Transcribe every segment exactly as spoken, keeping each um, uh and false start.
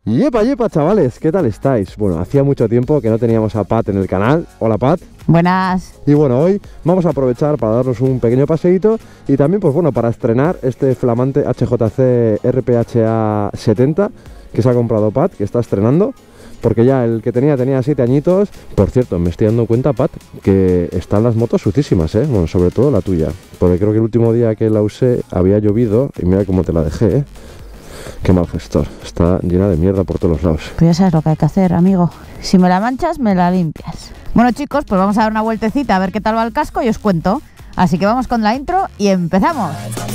Yepa, yepa, chavales, ¿qué tal estáis? Bueno, hacía mucho tiempo que no teníamos a Pat en el canal. Hola, Pat. Buenas. Y bueno, hoy vamos a aprovechar para darnos un pequeño paseíto y también, pues bueno, para estrenar este flamante H J C R P H A setenta que se ha comprado Pat, que está estrenando, porque ya el que tenía tenía siete añitos. Por cierto, me estoy dando cuenta, Pat, que están las motos sucísimas, ¿eh? Bueno, sobre todo la tuya, porque creo que el último día que la usé había llovido y mira cómo te la dejé, ¿eh? Qué mal gestor, está llena de mierda por todos los lados. Pues ya sabes lo que hay que hacer, amigo. Si me la manchas, me la limpias. Bueno, chicos, pues vamos a dar una vueltecita a ver qué tal va el casco y os cuento. Así que vamos con la intro y empezamos.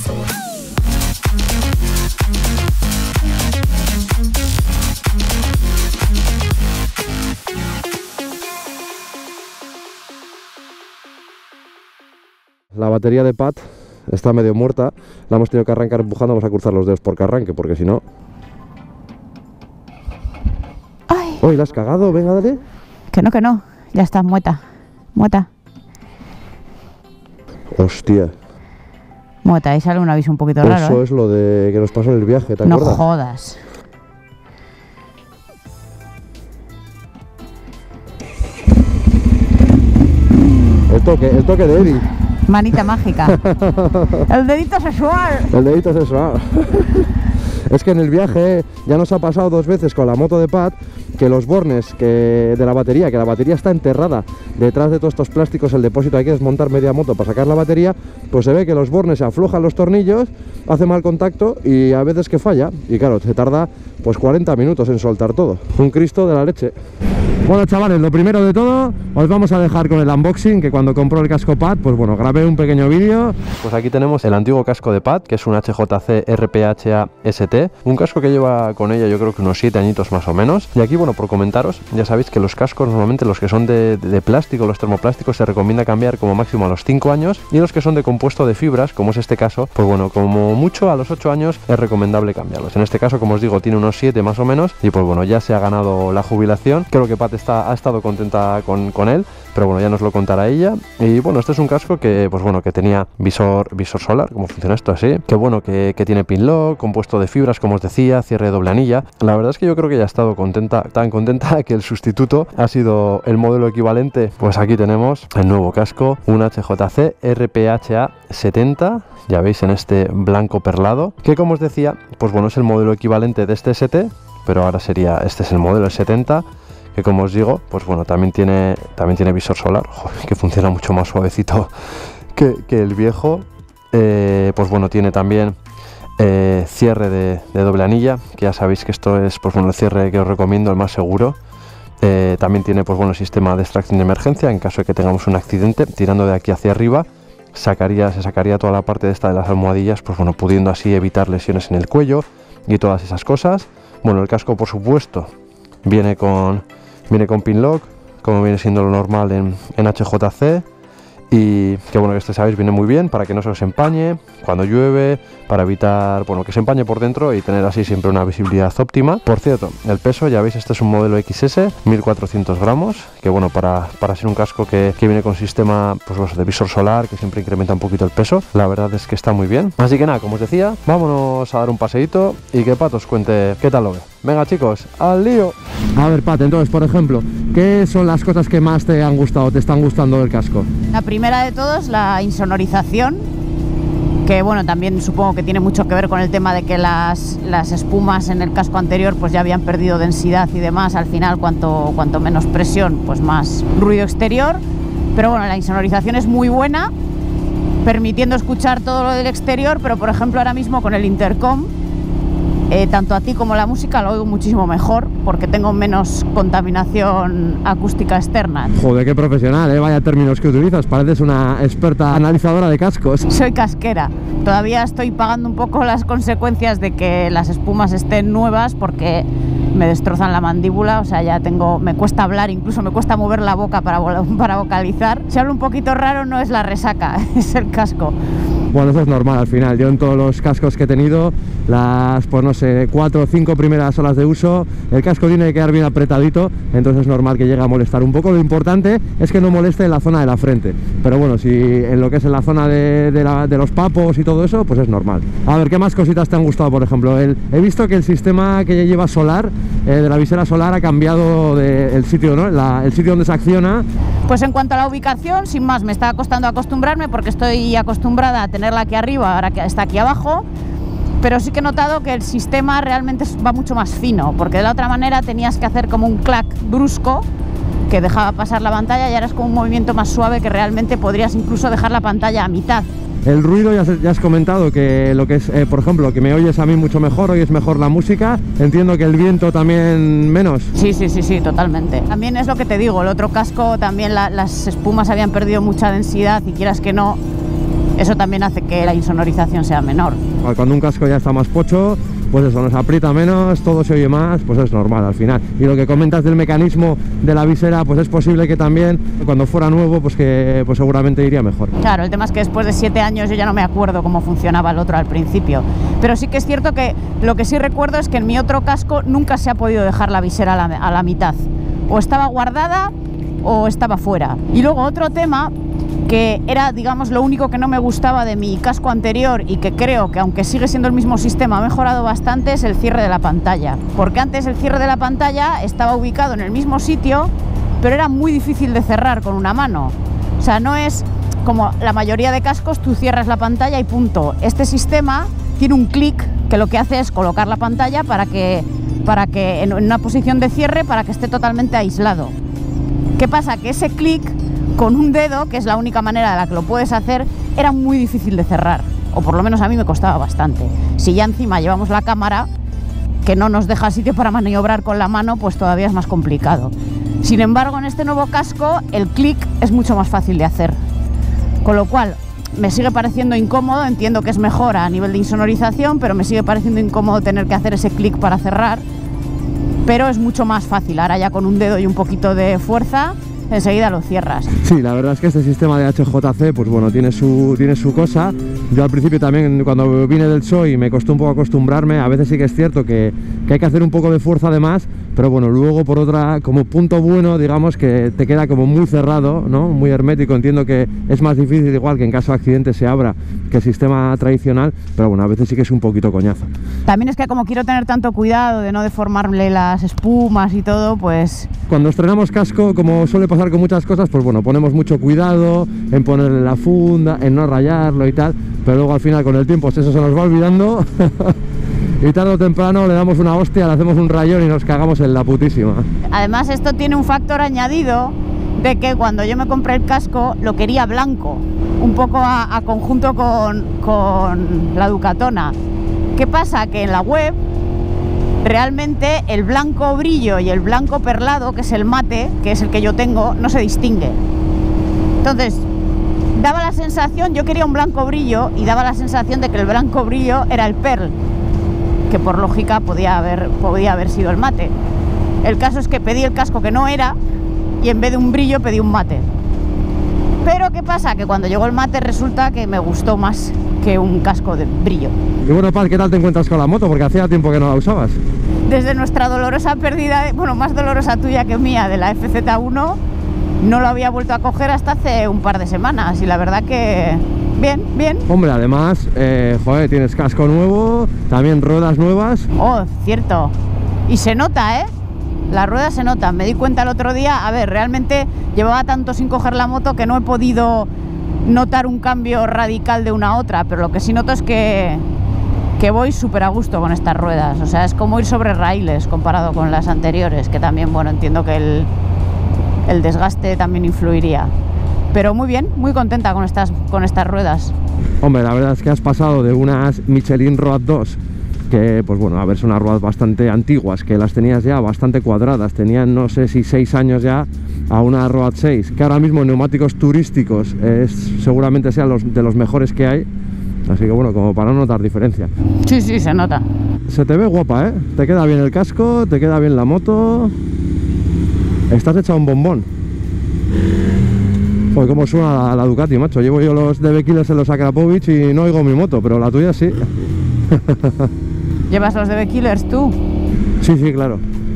La batería de Pat está medio muerta, la hemos tenido que arrancar empujando. Vamos a cruzar los dedos porque arranque, porque si no... ¡Ay! ¡Uy, la has cagado! Venga, dale. Que no, que no. Ya está, mueta. Mueta. Hostia. Mueta, ahí sale un aviso un poquito raro, Eso ¿eh? es lo de que nos pasó en el viaje, ¿te No acuerdas? jodas. El toque, el toque de Eddie. Manita mágica. El dedito sexual. El dedito sexual. Es que en el viaje ya nos ha pasado dos veces con la moto de Pat que los bornes que de la batería, que la batería está enterrada detrás de todos estos plásticos, el depósito, hay que desmontar media moto para sacar la batería, pues se ve que los bornes se aflojan los tornillos, hace mal contacto y a veces que falla, y claro, se tarda pues cuarenta minutos en soltar todo. Un Cristo de la leche. Bueno, chavales, lo primero de todo, os vamos a dejar con el unboxing, que cuando compró el casco Pat, pues bueno, grabé un pequeño vídeo. Pues aquí tenemos el antiguo casco de Pat, que es un H J C R P H A S T, un casco que lleva con ella yo creo que unos siete añitos más o menos. Y aquí, bueno, por comentaros, ya sabéis que los cascos, normalmente los que son de, de, de plástico, los termoplásticos, se recomienda cambiar como máximo a los cinco años, y los que son de compuesto de fibras, como es este caso, pues bueno, como mucho a los ocho años es recomendable cambiarlos. En este caso, como os digo, tiene unos siete más o menos, y pues bueno, ya se ha ganado la jubilación. Creo que Pat está, ha estado contenta con, con él, pero bueno, ya nos lo contará ella. Y bueno, este es un casco que, pues bueno, que tenía visor, visor solar. ¿Cómo funciona esto? Así, que bueno, que, que tiene pin lock, compuesto de fibras, como os decía, cierre de doble anilla. La verdad es que yo creo que ya ha estado contenta, tan contenta que el sustituto ha sido el modelo equivalente. Pues aquí tenemos el nuevo casco, un H J C R P H A setenta, ya veis, en este blanco perlado, que como os decía, pues bueno, es el modelo equivalente de este S T, pero ahora sería, este es el modelo setenta, que como os digo, pues bueno, también tiene, también tiene visor solar. Joder, que funciona mucho más suavecito que, que el viejo. Eh, pues bueno, tiene también eh, cierre de, de doble anilla, que ya sabéis que esto es, pues bueno, el cierre que os recomiendo, el más seguro. Eh, también tiene, pues bueno, sistema de extracción de emergencia en caso de que tengamos un accidente. Tirando de aquí hacia arriba sacaría, se sacaría toda la parte de esta de las almohadillas, pues bueno, pudiendo así evitar lesiones en el cuello y todas esas cosas. Bueno, el casco, por supuesto, viene con viene con pin lock, como viene siendo lo normal en, en H J C, y que bueno, que este, sabéis, viene muy bien para que no se os empañe cuando llueve, para evitar, bueno, que se empañe por dentro y tener así siempre una visibilidad óptima. Por cierto, el peso, ya veis, este es un modelo X S, mil cuatrocientos gramos, que bueno, para, para ser un casco que, que viene con sistema, pues de visor solar, que siempre incrementa un poquito el peso, la verdad es que está muy bien. Así que nada, como os decía, vámonos a dar un paseíto y que Pat os cuente qué tal lo ve. Venga, chicos, al lío. A ver, Pat, entonces, por ejemplo, ¿qué son las cosas que más te han gustado, te están gustando del casco? La primera de todos, la insonorización, que bueno, también supongo que tiene mucho que ver con el tema de que las, las espumas en el casco anterior pues ya habían perdido densidad y demás. Al final, cuanto, cuanto menos presión, pues más ruido exterior. Pero bueno, la insonorización es muy buena, permitiendo escuchar todo lo del exterior, pero por ejemplo ahora mismo con el intercom, Eh, tanto a ti como la música lo oigo muchísimo mejor, porque tengo menos contaminación acústica externa. Joder, qué profesional, ¿eh? Vaya términos que utilizas, pareces una experta analizadora de cascos. Soy casquera. Todavía estoy pagando un poco las consecuencias de que las espumas estén nuevas, porque me destrozan la mandíbula, o sea, ya tengo, me cuesta hablar, incluso me cuesta mover la boca para, para vocalizar. Si hablo un poquito raro no es la resaca, es el casco. Bueno, eso es normal al final. Yo en todos los cascos que he tenido, las, pues no sé, cuatro o cinco primeras horas de uso, el casco tiene que quedar bien apretadito, entonces es normal que llegue a molestar un poco. Lo importante es que no moleste en la zona de la frente, pero bueno, si en lo que es en la zona de, de, la, de los papos y todo eso, pues es normal. A ver, ¿qué más cositas te han gustado? Por ejemplo, el, he visto que el sistema que lleva solar eh, de la visera solar ha cambiado de, el sitio, ¿no? La, el sitio donde se acciona. Pues en cuanto a la ubicación, sin más, me está costando acostumbrarme porque estoy acostumbrada a tenerla aquí arriba, ahora que está aquí abajo. Pero sí que he notado que el sistema realmente va mucho más fino, porque de la otra manera tenías que hacer como un clac brusco que dejaba pasar la pantalla y ahora es como un movimiento más suave que realmente podrías incluso dejar la pantalla a mitad. El ruido, ya, ya has comentado que lo que es, eh, por ejemplo, que me oyes a mí mucho mejor, oyes mejor la música. Entiendo que el viento también menos. Sí, sí, sí, sí, totalmente. También es lo que te digo, el otro casco también la, las espumas habían perdido mucha densidad y quieras que no, eso también hace que la insonorización sea menor. Cuando un casco ya está más pocho, pues eso, nos aprieta menos, todo se oye más, pues es normal al final. Y lo que comentas del mecanismo de la visera, pues es posible que también cuando fuera nuevo, pues que pues seguramente iría mejor. Claro, el tema es que después de siete años yo ya no me acuerdo cómo funcionaba el otro al principio. Pero sí que es cierto que lo que sí recuerdo es que en mi otro casco nunca se ha podido dejar la visera a la, a la mitad. O estaba guardada o estaba fuera. Y luego otro tema que era, digamos, lo único que no me gustaba de mi casco anterior y que creo que, aunque sigue siendo el mismo sistema, ha mejorado bastante, es el cierre de la pantalla. Porque antes el cierre de la pantalla estaba ubicado en el mismo sitio, pero era muy difícil de cerrar con una mano. O sea, no es como la mayoría de cascos, tú cierras la pantalla y punto. Este sistema tiene un clic que lo que hace es colocar la pantalla para que, para que en una posición de cierre para que esté totalmente aislado. ¿Qué pasa? Que ese clic con un dedo, que es la única manera de la que lo puedes hacer, era muy difícil de cerrar, o por lo menos a mí me costaba bastante. Si ya encima llevamos la cámara, que no nos deja sitio para maniobrar con la mano, pues todavía es más complicado. Sin embargo, en este nuevo casco, el clic es mucho más fácil de hacer, con lo cual me sigue pareciendo incómodo, entiendo que es mejor a nivel de insonorización, pero me sigue pareciendo incómodo tener que hacer ese clic para cerrar, pero es mucho más fácil, ahora ya con un dedo y un poquito de fuerza, enseguida lo cierras. Sí, la verdad es que este sistema de H J C, pues bueno, tiene su, tiene su cosa. Yo al principio también, cuando vine del S O I, me costó un poco acostumbrarme. A veces sí que es cierto que, que hay que hacer un poco de fuerza además, pero bueno, luego por otra, como punto bueno, digamos que te queda como muy cerrado, ¿no? Muy hermético. Entiendo que es más difícil, igual que en caso de accidente se abra, que el sistema tradicional, pero bueno, a veces sí que es un poquito coñazo. También es que como quiero tener tanto cuidado de no deformarle las espumas y todo, pues... Cuando estrenamos casco, como suele pasar con muchas cosas, pues bueno, ponemos mucho cuidado en ponerle la funda, en no rayarlo y tal, pero luego al final con el tiempo eso se nos va olvidando y tarde o temprano le damos una hostia, le hacemos un rayón y nos cagamos en la putísima. Además esto tiene un factor añadido de que cuando yo me compré el casco lo quería blanco, un poco a, a conjunto con, con la Ducatona. ¿Qué pasa? Que en la web realmente el blanco brillo y el blanco perlado, que es el mate, que es el que yo tengo, no se distingue. Entonces, daba la sensación, yo quería un blanco brillo y daba la sensación de que el blanco brillo era el perl, que por lógica podía haber, podía haber sido el mate. El caso es que pedí el casco que no era y en vez de un brillo pedí un mate. Pero ¿qué pasa? Que cuando llegó el mate resulta que me gustó más que un casco de brillo. Y bueno, Pat, ¿qué tal te encuentras con la moto? Porque hacía tiempo que no la usabas. Desde nuestra dolorosa pérdida, de, bueno, más dolorosa tuya que mía, de la F Z uno, no lo había vuelto a coger hasta hace un par de semanas y la verdad que bien, bien. Hombre, además, eh, joder, tienes casco nuevo, también ruedas nuevas. Oh, cierto. Y se nota, ¿eh? La rueda se nota. Me di cuenta el otro día, a ver, realmente llevaba tanto sin coger la moto que no he podido notar un cambio radical de una a otra, pero lo que sí noto es que, que voy súper a gusto con estas ruedas. O sea, es como ir sobre raíles comparado con las anteriores, que también, bueno, entiendo que el, el desgaste también influiría. Pero muy bien, muy contenta con estas, con estas ruedas. Hombre, la verdad es que has pasado de unas Michelin Road dos, que, pues bueno, a ver, son unas ruedas bastante antiguas, que las tenías ya bastante cuadradas, tenían no sé si seis años ya, a una Road seis, que ahora mismo neumáticos turísticos es, seguramente sean los, de los mejores que hay, así que bueno, como para no notar diferencia. Sí, sí, se nota. Se te ve guapa, ¿eh? Te queda bien el casco, te queda bien la moto, estás hecha un bombón. Joder, cómo suena la, la Ducati, macho. Llevo yo los D B Killers en los Akrapovic y no oigo mi moto, pero la tuya sí. ¿Llevas los D B Killers tú? Sí, sí, claro.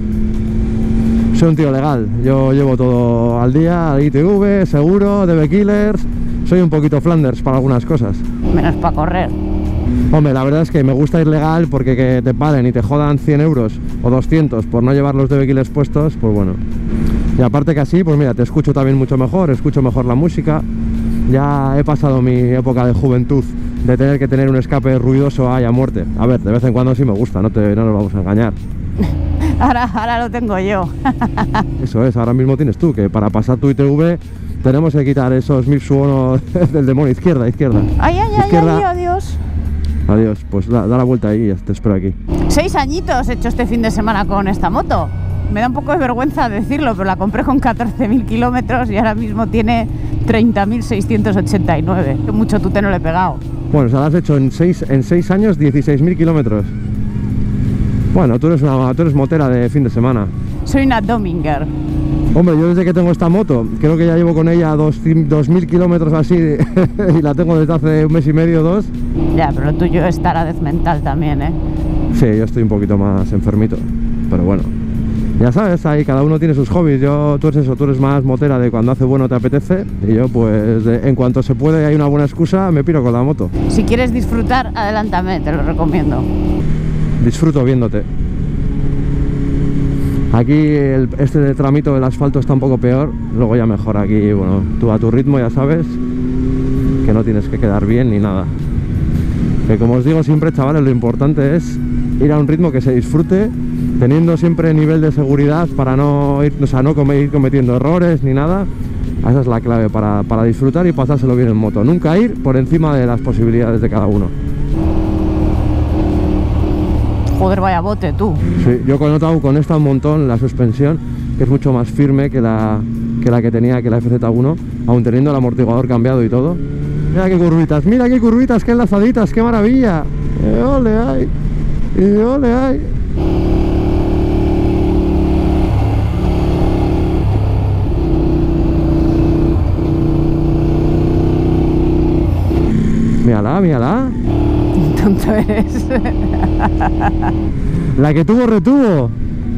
Soy un tío legal. Yo llevo todo al día, I T V, seguro, D B Killers. Soy un poquito Flanders para algunas cosas. Menos para correr. Hombre, la verdad es que me gusta ir legal porque que te paren y te jodan cien euros o doscientos por no llevar los debequiles puestos, pues bueno. Y aparte que así, pues mira, te escucho también mucho mejor, escucho mejor la música. Ya he pasado mi época de juventud de tener que tener un escape ruidoso ahí a muerte. A ver, de vez en cuando sí me gusta, no, te, no nos vamos a engañar. Ahora, ahora lo tengo yo. Eso es, ahora mismo tienes tú, que para pasar tu I T V tenemos que quitar esos mil suonos del demonio. Izquierda, izquierda. Ay, ay, izquierda. ay, ay, adiós. Adiós, pues da, da la vuelta ahí y te espero aquí. Seis añitos he hecho este fin de semana con esta moto. Me da un poco de vergüenza decirlo, pero la compré con catorce mil kilómetros y ahora mismo tiene treinta mil seiscientos ochenta y nueve. Mucho tute no le he pegado. Bueno, o sea, la has hecho en seis, en seis años dieciséis mil kilómetros. Bueno, tú eres, una, tú eres motera de fin de semana. Soy una Dominger. Hombre, yo desde que tengo esta moto, creo que ya llevo con ella dos mil kilómetros así y la tengo desde hace un mes y medio, dos. Ya, pero lo tuyo es taradez mental también, ¿eh? Sí, yo estoy un poquito más enfermito, pero bueno. Ya sabes, ahí cada uno tiene sus hobbies. Yo, tú eres eso, tú eres más motera de cuando hace bueno te apetece. Y yo, pues, de, en cuanto se puede y hay una buena excusa, me piro con la moto. Si quieres disfrutar, adelántame, te lo recomiendo. Disfruto viéndote. Aquí el, este tramito del asfalto está un poco peor. Luego ya mejor aquí, bueno, tú a tu ritmo ya sabes que no tienes que quedar bien ni nada. Que como os digo siempre, chavales, lo importante es ir a un ritmo que se disfrute, teniendo siempre nivel de seguridad para no ir, o sea, no comer, ir cometiendo errores ni nada. Esa es la clave para, para disfrutar y pasárselo bien en moto. Nunca ir por encima de las posibilidades de cada uno. Joder, vaya bote, tú. Sí, yo he notado con esta un montón la suspensión, que es mucho más firme que la que, la que tenía, que la F Z uno, aun teniendo el amortiguador cambiado y todo. Mira qué curvitas, mira qué curvitas, qué enlazaditas, qué maravilla. ¡Y ole ay! ¡Y ole ay! Mírala, mírala. Tonto eres. La que tuvo retuvo.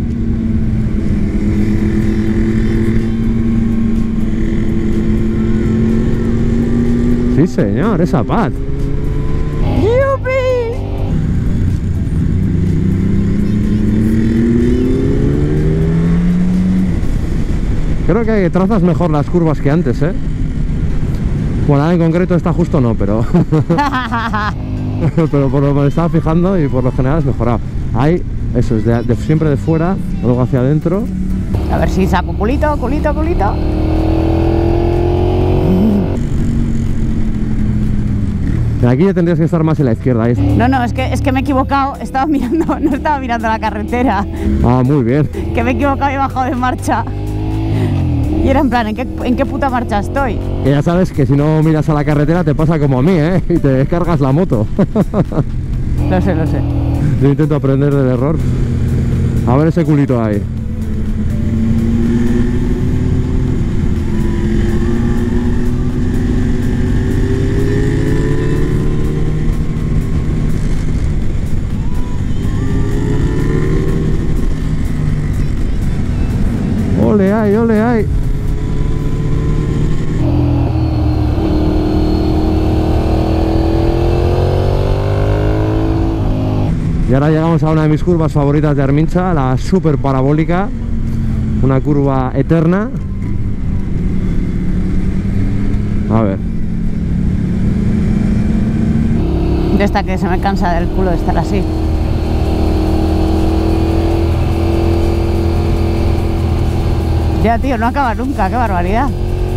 Sí, señor, esa Pat. ¡Yupi! Creo que trazas mejor las curvas que antes, ¿eh? Bueno, ahora en concreto está justo no, pero... pero por lo que me estaba fijando y por lo general es mejorado. Ahí, eso es de, de, siempre de fuera, luego hacia adentro. A ver si saco culito, culito, culito. Aquí ya tendrías que estar más en la izquierda. Ahí. No, no, es que, es que me he equivocado. Estaba mirando, no estaba mirando la carretera. Ah, muy bien. Que me he equivocado y he bajado de marcha. Y era en plan, ¿en qué, en qué puta marcha estoy? Que ya sabes que si no miras a la carretera te pasa como a mí, ¿eh? Y te descargas la moto. Lo sé, lo sé. Yo intento aprender del error. A ver ese culito ahí. Ole ay, ole ay. Y ahora llegamos a una de mis curvas favoritas de Armincha, la super parabólica, una curva eterna. A ver. De esta que se me cansa del culo de estar así. Ya, tío, no acaba nunca, qué barbaridad.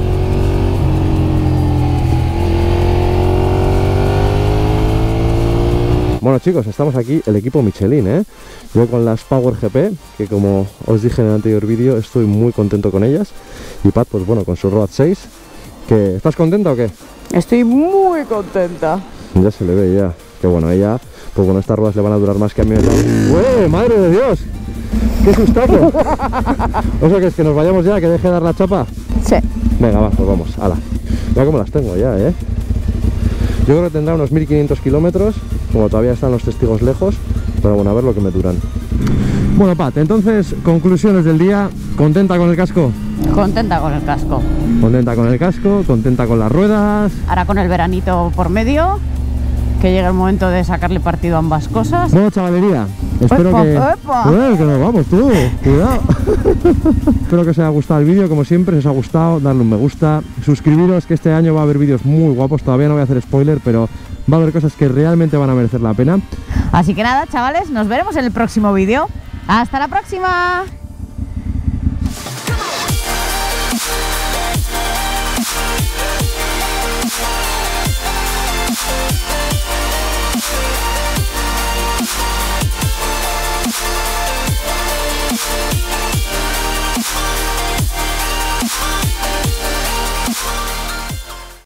Bueno chicos, estamos aquí, el equipo Michelin, ¿eh? Yo con las Power G P, que como os dije en el anterior vídeo, estoy muy contento con ellas. Y Pat, pues bueno, con su Road seis. ¿Que ¿Estás contenta o qué? Estoy muy contenta. Ya se le ve ya. Que bueno, ella, pues bueno, estas ruedas le van a durar más que a mí. ¡Ué, madre de Dios! ¡Qué sustazo! O sea que es que nos vayamos ya, que deje de dar la chapa. Sí. Venga, va, pues vamos, ala. Ya como las tengo ya, ¿eh? Yo creo que tendrá unos mil quinientos kilómetros, como todavía están los testigos lejos, pero bueno, a ver lo que me duran. Bueno, Pat, entonces, conclusiones del día. ¿Contenta con el casco? Contenta con el casco. Contenta con el casco, contenta con las ruedas. Ahora con el veranito por medio, que llega el momento de sacarle partido a ambas cosas. Bueno, chavalería, Espero Epa, que... epa. Eh, que nos vamos, tú, cuidado. Espero que os haya gustado el vídeo, como siempre, si os ha gustado, darle un me gusta, suscribiros, que este año va a haber vídeos muy guapos, todavía no voy a hacer spoiler, pero va a haber cosas que realmente van a merecer la pena. Así que nada, chavales, nos veremos en el próximo vídeo. ¡Hasta la próxima!